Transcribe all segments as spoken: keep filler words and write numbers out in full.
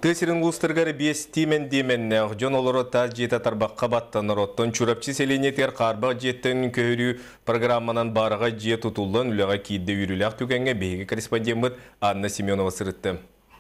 Тесирин улустыргары бес тимен деменне жон олоро таз жета тарбаққа баттаныр оттон чурапчы селенетер қарбақ жеттен көрі программанан барыға же тұтулдан үліға кейді үйріліғ түгенге бейгі корреспондент Анна Семенова сырытты.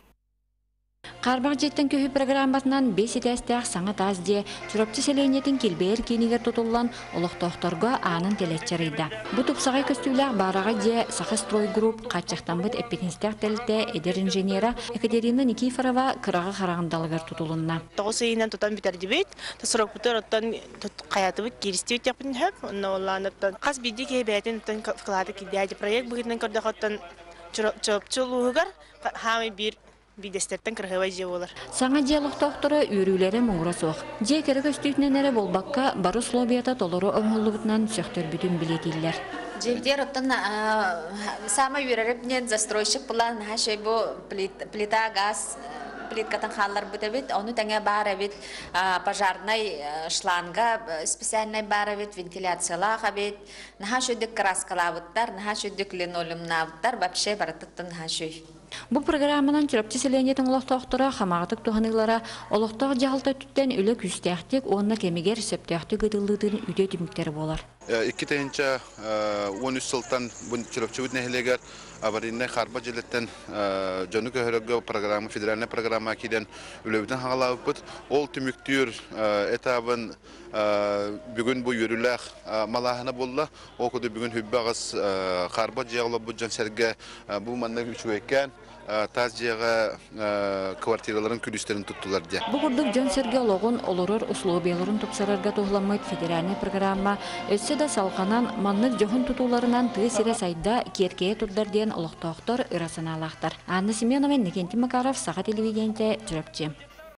Қарбақ жеттен көйі программасынан бес етестіғ саңа таз де чурапчы селенетін келбейер кейінігер тұтулан олықтоқтарға анын телетчарыйда. Бұ тұпсағай көстіліғ барыға де сақы строй групп қатчақтан бұд эппетинстіғ тәлітті әдер инженера Екатерина Никифорова қырағы қарағындалығыр тұтулынна. Тоғыз үйінен тұтан бітер дебейт, тұсырық бұтыр оттан қаяты бұд керісті өттеқпін хөп, онна олан оттан. Қас бейді кей бәйтін оттан қылады кедейді проект бұғытынан көрдіқ оттан чурапчы луғығар хамы бір бидестерден кыргыбай же болар. Саңа диалог тохторы үрүләре муңра соқ. Же керек өстүтненере болбакка бары условията толору оңоллубутнан сөктөр бүтүн билетиллер. Жевдер оттан сама үрәреп нет застройщик план хашей бу плита газ плиткатын халлар бутебит, оны тәңе бары бит пожарный шланга специальный бары бит вентиляциялага бит, наха шөдік краскалабыттар, наха шөдік линолеумнабыттар, вообще бараттын наха шөй. Бұл программанан чурапчы селенетін олықтақтыра қамағытық тұғанылара олықтақ жағылта түттен үлі күстәқтік, онына кемегер сөптәқтік ұдылдың үйде дүміктері болар. Iki tayinca on üç sıltan bu çırpçıvıt nehleger avarinne harba jeletten jonu köhörögö programı federal programı kiden ülebiten halalıpıt ol tümüktür etabın bugün bu yürüler malahına bolla okudu bugün hübbağız harba jağla bu janserge bu manna üçüyken tazcıya kvartiraların külüslerini tuttular diye. Bu kurduk John Sergeologun olurur uslubiyaların topsararga tohlamayt federal programı ötse de salqanan manlık johun tutularından tığ sire sayda kerkeye turdar diyen oluqtoqtor ırasına alaqtar. Anna Semenova, Nikenti Makarov, Sağa Televidiyente, Çırapçı.